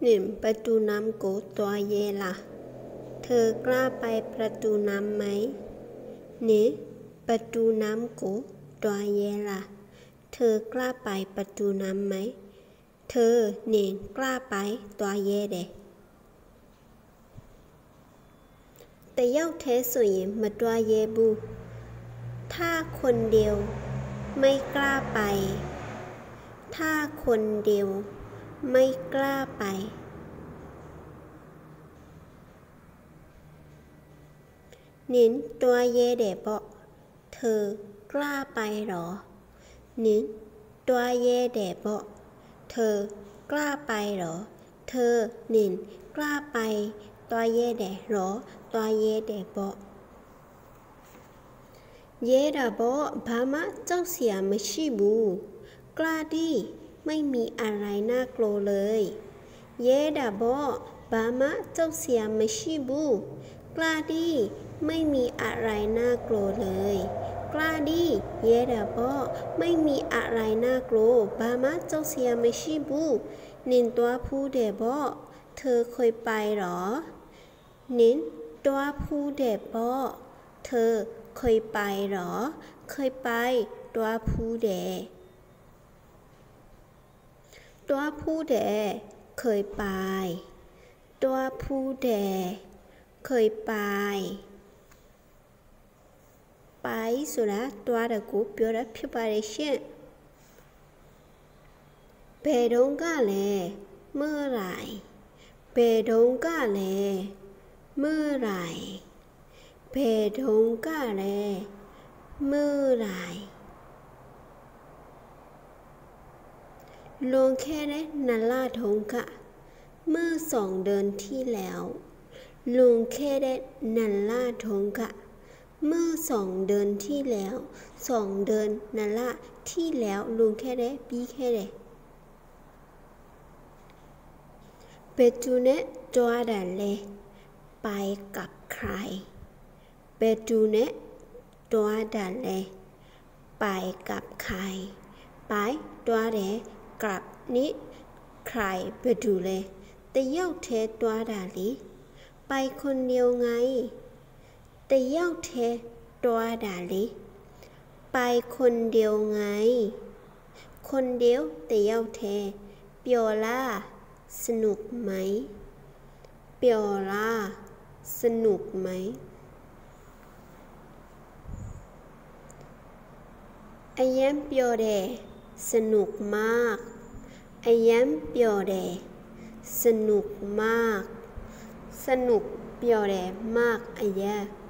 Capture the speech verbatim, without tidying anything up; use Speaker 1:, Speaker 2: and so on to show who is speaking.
Speaker 1: หนึ่งประตูน้ำโกตัวเยล่ะเธอกล้าไปประตูน้ำไหมหนึ่งประตูน้ำโกตัวเยล่ะเธอกล้าไปประตูน้ำไหมเธอหนึ่งกล้าไปตัวเยเดแต่เย้าเทสุยมาตัวเยบูถ้าคนเดียวไม่กล้าไปถ้าคนเดียวไม่กล้าไปนินตัวเยเดบอกเธอกล้าไปหรอนินตัวเยเดบอกเธอกล้าไปหรอเธอนินกล้าไปตัวเยเดหรอตัวเยเดบอกเยดาบอกบามาเจ้าเสียไม่ชิบูกล้าดิไม่มีอะไรน่ากลัวเลยเยดาบอกบามาเจ้าเสียไม่ชิบูกล้าดิไม่มีอะไรน่ากลัวเลยกล้าดิเยดาบอกไม่มีอะไรน่ากลัวบามาเจ้าเสียไม่ชิบูนินตัวผู้เดบอกเธอเคยไปหรอนินตัวผู้เดบอกเธอเคยไปหรอเคยไปตัวผู้เดตัวผู้เดเคยไปตัวผู้เดเคยไปไปဆိုတာตัวတကူပြောတာဖြစ်ပါတယ်ရှင်ဘယ်တုန်းကလဲเมื่อไหร่ဘယ်တုန်းကလဲเมื่อไหร่ဘယ်တုန်းကလဲเมื่อไหร่ลงแค่ได้นันลาทงกะเมื่อสองเดือนที่แล้วลงแค่ได้นันลาทงกะเมื่อสองเดือนที่แล้วสองเดือนนันลาที่แล้วลงแค่ได้ปีแค่ได้เปจูเนะตัวดันเลยไปกับใครเปจูเนะตัวดันเลยไปกับใครไปตัวเดกลับนี้ใครไปดูเลยแต่เย้าเทตัวดาลีไปคนเดียวไงแต่เย้าเทตัวดาลีไปคนเดียวไงคนเดียวแต่เย้าเทเปียวล่าสนุกไหมเปียวล่าสนุกไหมไอแย้มเปียวเดสนุกมากไอแย้มเปียวเดสนุกมากสนุกเปียวเดมากไอแย้